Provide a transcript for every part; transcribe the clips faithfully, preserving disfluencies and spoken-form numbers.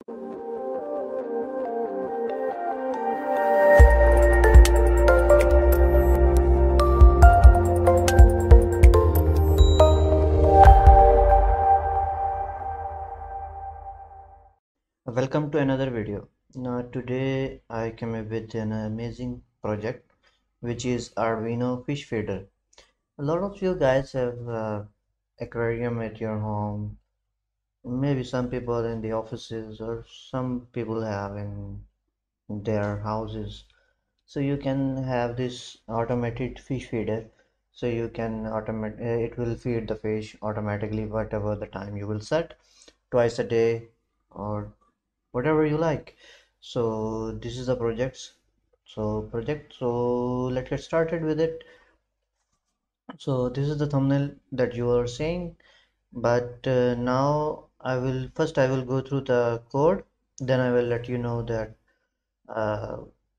Welcome to another video. Now today I came up with an amazing project which is Arduino fish feeder. A lot of you guys have uh, aquarium at your home, maybe some people in the offices or some people have in their houses. So you can have this automated fish feeder. So you can automate uh, it will feed the fish automatically whatever the time you will set, twice a day or whatever you like. So this is the projects so project so let's get started with it. So this is the thumbnail that you are seeing, but uh, now I will first I will go through the code, then I will let you know that uh,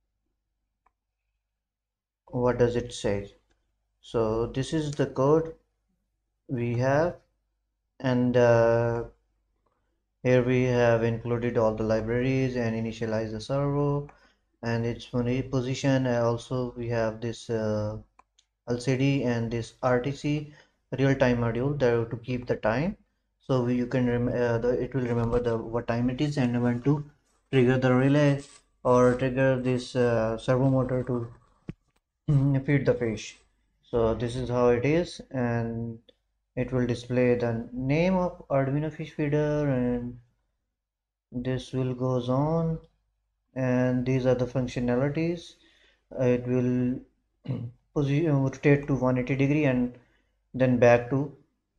what does it say. So this is the code we have, and uh, here we have included all the libraries and initialize the servo and its position. And also we have this uh, L C D and this R T C real-time module there to keep the time. So we, you can rem uh, the, it will remember the what time it is and when to trigger the relay or trigger this uh, servo motor to feed the fish. So this is how it is, and it will display the name of Arduino fish feeder, and this will goes on, and these are the functionalities. It will position rotate to one hundred eighty degree and then back to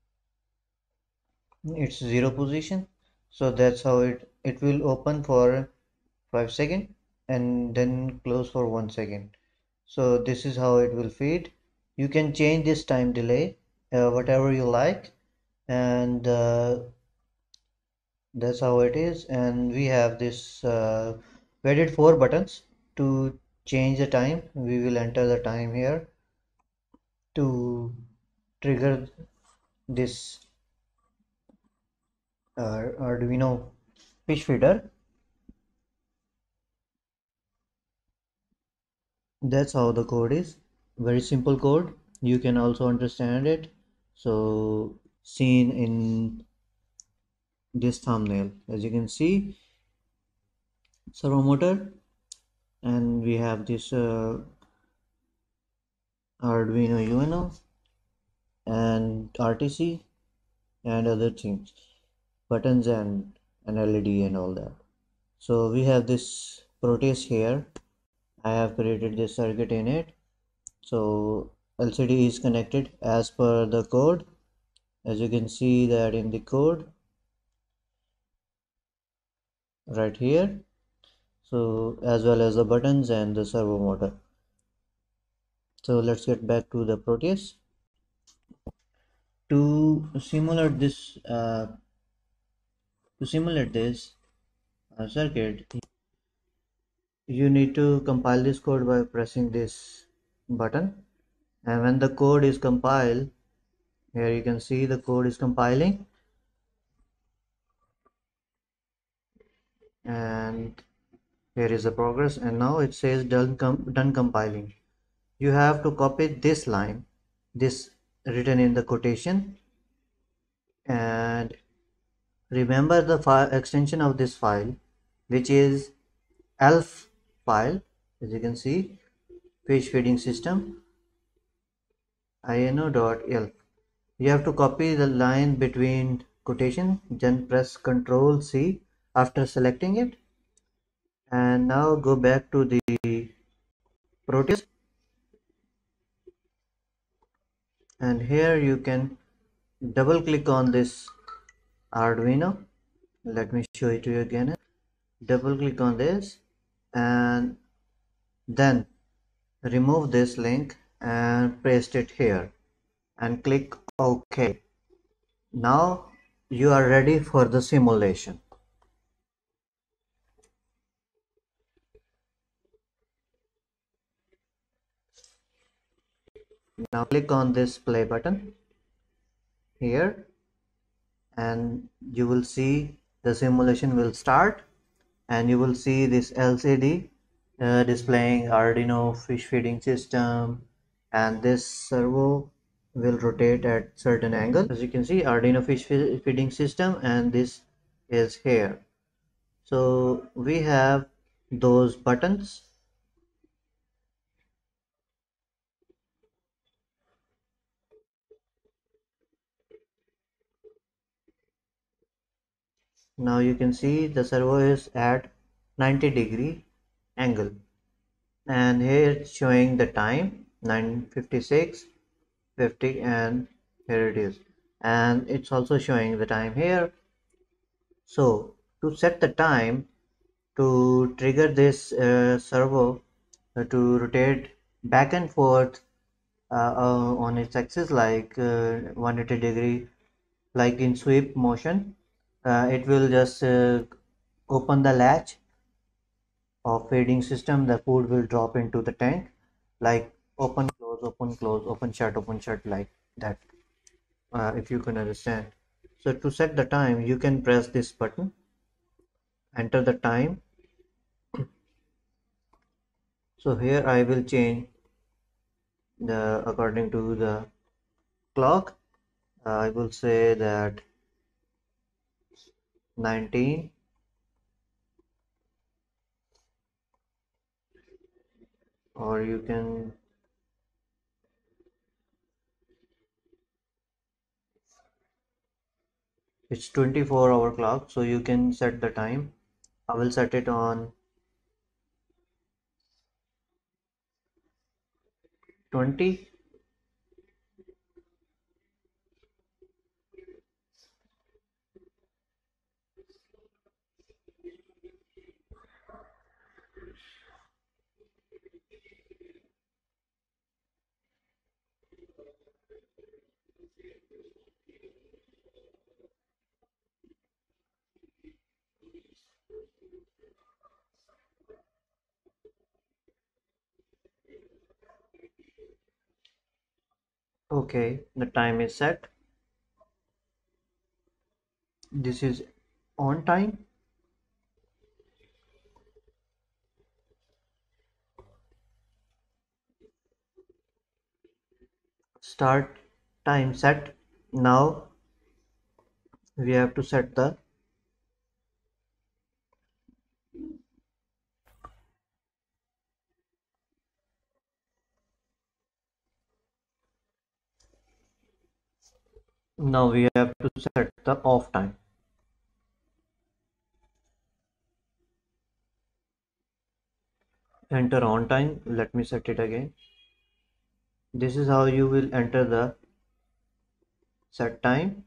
its zero position. So that's how it it will open for five seconds and then close for one second. So this is how it will feed. You can change this time delay uh, whatever you like, and uh, that's how it is. And we have this uh, we added four buttons to change the time. We will enter the time here to trigger this uh, Arduino fish feeder. That's how the code is. Very simple code. You can also understand it. So seen in this thumbnail, as you can see, servo motor, and we have this uh, Arduino Uno and R T C and other things, buttons and an L E D and all that. So we have this Proteus here. I have created this circuit in it. So L C D is connected as per the code, as you can see that in the code right here. So as well as the buttons and the servo motor. So let's get back to the Proteus. To simulate this uh, to simulate this uh, circuit, you need to compile this code by pressing this button, and when the code is compiled, here you can see the code is compiling, and here is the progress, and now it says done, com done compiling. You have to copy this line, this written in the quotation, and remember the file extension of this file, which is elf file. As you can see, fish feeding system ino.elf. You have to copy the line between quotation, then press Control C after selecting it, and now go back to the Proteus, and here you can double click on this Arduino. Let me show it to you again. Double click on this and then remove this link and paste it here and click OK. Now you are ready for the simulation. Now click on this play button here, and you will see the simulation will start. and you will see this L C D uh, displaying Arduino fish feeding system, and this servo will rotate at certain angle. As you can see, Arduino fish feeding system, and this is here. So we have those buttons. Now you can see the servo is at ninety degree angle, and here it's showing the time nine fifty-six fifty, and here it is, and it's also showing the time here. So to set the time, to trigger this uh, servo uh, to rotate back and forth uh, uh, on its axis like uh, one hundred eighty degree, like in sweep motion, uh, it will just uh, open the latch of feeding system. The food will drop into the tank, like open close open close open shut open shut, like that, uh, if you can understand. So to set the time, you can press this button, enter the time. So here I will change the according to the clock. uh, I will say that nineteen, or you can, it's twenty-four hour clock, so you can set the time. I will set it on twenty. Okay, the time is set. This is on time. Start time set. Now we have to set the, now we have to set the off time. Enter on time. Let me set it again. This is how you will enter the set time.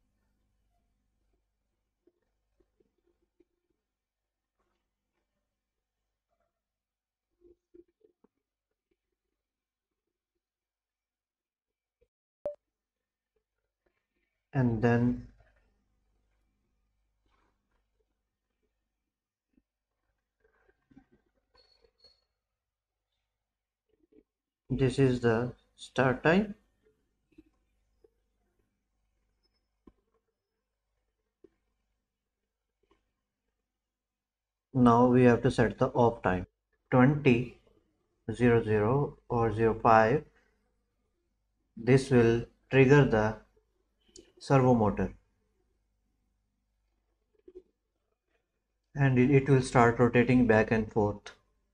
And then this is the start time. Now we have to set the off time. twenty zero zero or zero five. This will trigger the servo motor, and it, it will start rotating back and forth.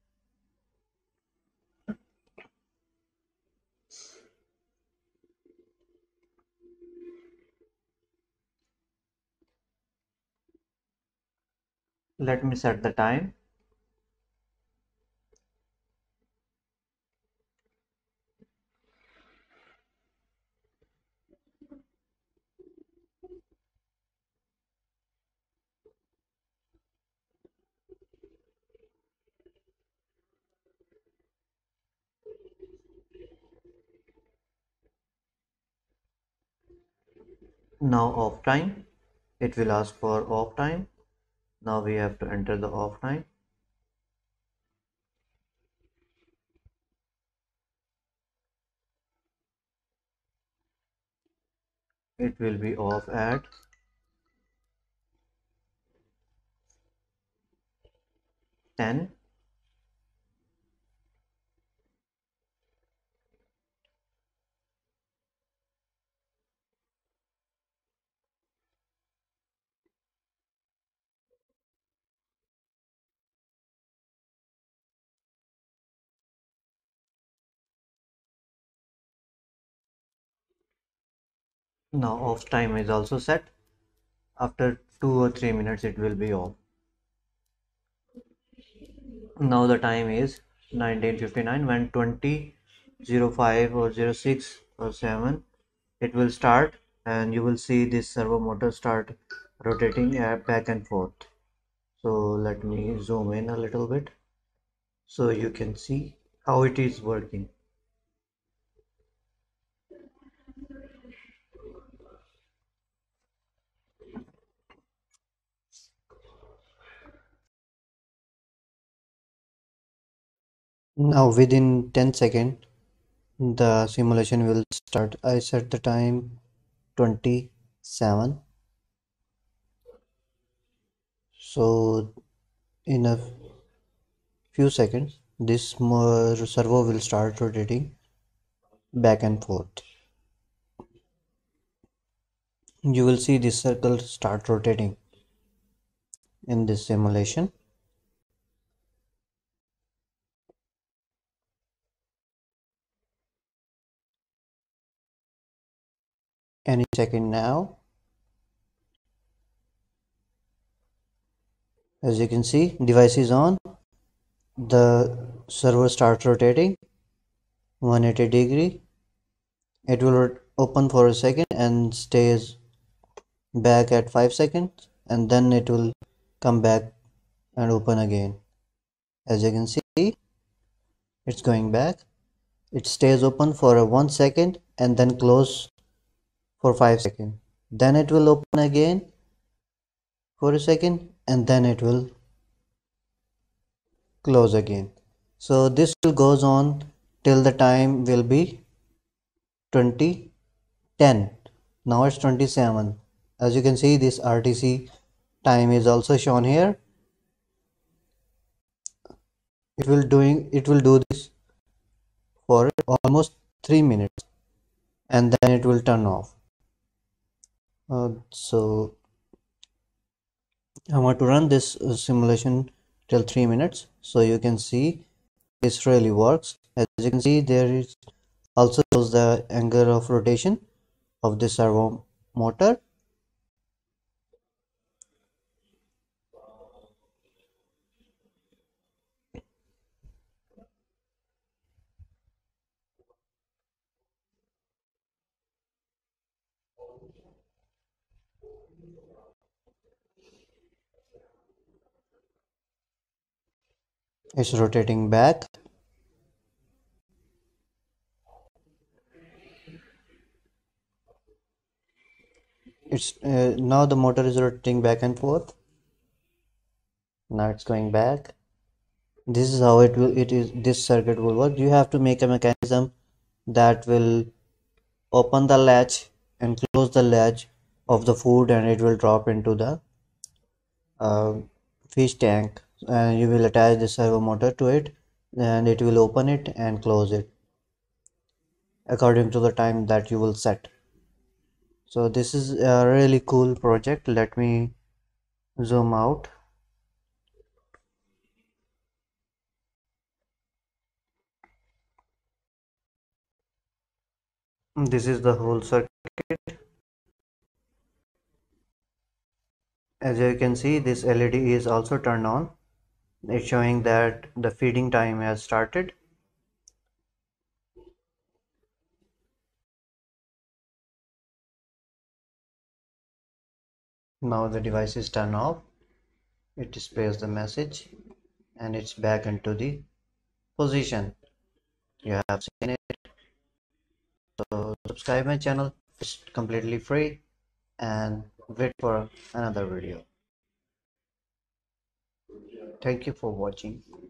Let me set the time. Now off time. It will ask for off time. Now we have to enter the off time. It will be off at ten. Now off time is also set. After two or three minutes it will be off. Now the time is nineteen fifty-nine. When twenty oh five or oh six or seven, it will start and you will see this servo motor start rotating uh, back and forth. So let me zoom in a little bit so you can see how it is working. Now within ten seconds the simulation will start. I set the time twenty-seven. So in a few seconds this servo will start rotating back and forth. You will see this circle start rotating in this simulation. Any second now. As you can see, device is on. The servo starts rotating one hundred eighty degree. It will open for a second and stays back at five seconds, and then it will come back and open again. As you can see, it's going back. It stays open for a one second and then close for five seconds. Then it will open again for a second and then it will close again. So this will goes on till the time will be twenty ten. Now it's twenty-seven. As you can see, this R T C time is also shown here. It will doing it will do this for almost three minutes and then it will turn off. Uh, so I want to run this uh, simulation till three minutes so you can see this really works. As you can see, there is also shows the angle of rotation of the servo motor. It's rotating back. It's uh, now the motor is rotating back and forth. Now it's going back. This is how it will it is this circuit will work. You have to make a mechanism that will open the latch and close the latch of the food and it will drop into the uh, fish tank, and you will attach the servo motor to it and it will open it and close it according to the time that you will set. So this is a really cool project. Let me zoom out. This is the whole circuit. As you can see, this L E D is also turned on. It's showing that the feeding time has started. Now the device is turned off. It displays the message and it's back into the position. You have seen it. So subscribe my channel. It's completely free and wait for another video. Thank you for watching.